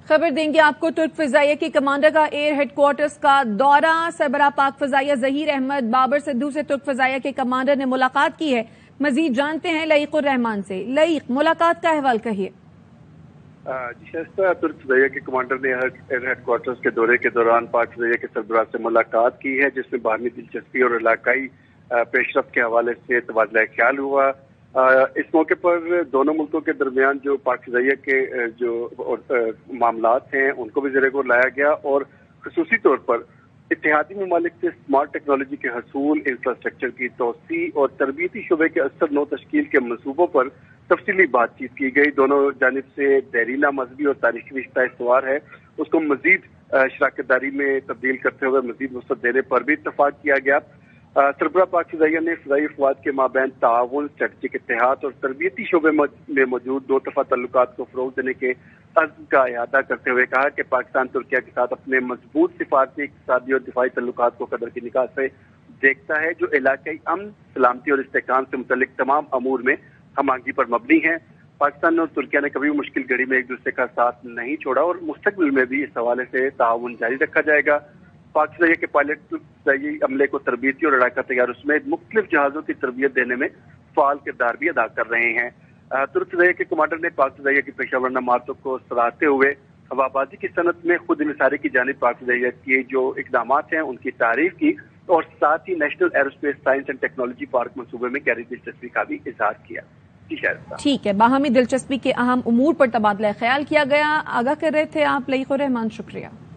خبر دیں گے آپ کو ترک فضائیہ کی کمانڈر کا ایئر ہیڈ کوارٹرز کا دورہ۔ سربراہ پاک فضائیہ ظہیر احمد بابر سدھو سے ترک فضائیہ کے کمانڈر نے ملاقات کی ہے۔ مزید جانتے ہیں لئیق الرحمان سے۔ لئیق، ملاقات کا احوال کہیے۔ شائستہ، ترک فضائیہ کے کمانڈر نے ایئر ہیڈ کوارٹرز کے دورے کے دوران پاک فضائیہ کے سربراہ سے ملاقات کی ہے، جس میں باہمی دلچسپی اور علاقائی پیش رفت کے حوالے سے تبادلہ خیال ہوا۔ اس موقع پر دونوں ملکوں کے درمیان جو پاک فضائیہ کے جو معاملات ہیں ان کو بھی زیر غور لایا گیا، اور خصوصی طور پر اتحادی ممالک سے اسمارٹ ٹیکنالوجی کے حصول، انفراسٹرکچر کی توسیع اور تربیتی شعبے کے اثر نو تشکیل کے منصوبوں پر تفصیلی بات چیت کی گئی۔ دونوں جانب سے دیرینہ مذہبی اور تاریخی رشتہ استوار ہے، اس کو مزید شراکت داری میں تبدیل کرتے ہوئے مزید وسعت دینے پر بھی اتفاق کیا گیا۔ سربراہ پاک فضائیہ نے فضائی افواج کے مابین تعاون، اسٹریٹجک اتحاد اور تربیتی شعبے میں موجود دو طرفہ تعلقات کو فروغ دینے کے عزم کا اعادہ کرتے ہوئے کہا کہ پاکستان ترکیہ کے ساتھ اپنے مضبوط سفارتی، اقتصادی اور دفاعی تعلقات کو قدر کی نگاہ سے دیکھتا ہے، جو علاقائی امن، سلامتی اور استحکام سے متعلق تمام امور میں ہم آہنگی پر مبنی ہیں۔ پاکستان اور ترکیہ نے کبھی مشکل گھڑی میں ایک دوسرے کا ساتھ نہیں چھوڑا اور مستقبل میں بھی اس حوالے سے تعاون جاری رکھا جائے گا۔ پاک فضائیہ کے پائلٹ فضائی عملے کو تربیتی اور لڑاکا تیار سمیت مختلف جہازوں کی تربیت دینے میں فعال کردار بھی ادا کر رہے ہیں۔ ترک فضائیہ کے کمانڈر نے پاک فضائیہ کی پیشہ ورانہ مہارتوں کو سراہتے ہوئے ہوابازی کی صنعت میں خود انحصاری کی جانب پاک فضائیہ کے جو اقدامات ہیں ان کی تعریف کی، اور ساتھ ہی national aerospace science and technology park منصوبے میں گہری دلچسپی کا بھی اظہار کیا۔ ٹھیک ہے، باہمی دلچسپی کے اہم امور پر تبادلہ خیال کیا گیا۔ آگاہ کر رہے تھے آپ لئیق الرحمان، شکریہ۔